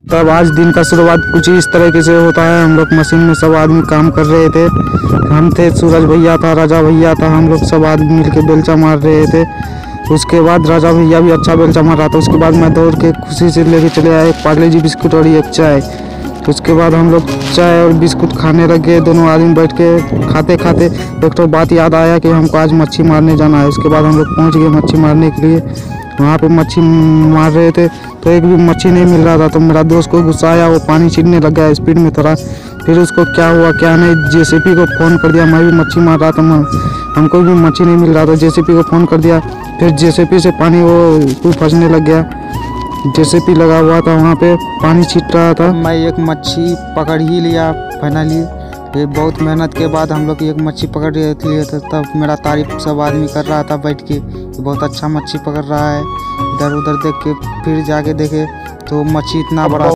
तब आज दिन का शुरुआत कुछ इस तरीके से होता है। हम लोग मशीन में सब आदमी काम कर रहे थे। हम थे, सूरज भैया था, राजा भैया था, हम लोग सब आदमी मिलके बेलचा मार रहे थे। उसके बाद राजा भैया भी अच्छा बेलचा मार रहा था। उसके बाद मैं दौड़ के खुशी से लेके चले आए एक पार्ले जी बिस्कुट और एक चाय। उसके बाद हम लोग चाय और बिस्कुट खाने लगे। दोनों आदमी बैठ के खाते खाते एक तो बात याद आया कि हमको आज मच्छी मारने जाना है। उसके बाद हम लोग पहुँच गए मच्छी मारने के लिए। वहाँ पे मच्छी मार रहे थे तो एक भी मच्छी नहीं मिल रहा था। तो मेरा दोस्त को गुस्सा आया, वो पानी छीनने लग गया स्पीड में थोड़ा। फिर उसको क्या हुआ क्या नहीं, जेसीपी को फ़ोन कर दिया। मैं भी मच्छी मार रहा था, हमको भी मच्छी नहीं मिल रहा था। जेसीपी को फ़ोन कर दिया, फिर जेसीपी से पानी वो फंसने लग गया। जेसीपी लगा हुआ था वहाँ पे, पानी छीट रहा था। मैं एक मच्छी पकड़ ही लिया फाइनली। ये बहुत मेहनत के बाद हम लोग एक मच्छी पकड़ लिए थे। तब मेरा तारीफ सब आदमी कर रहा था बैठ के, बहुत अच्छा मच्छी पकड़ रहा है। इधर उधर देख के फिर जाके देखे तो मच्छी इतना बड़ा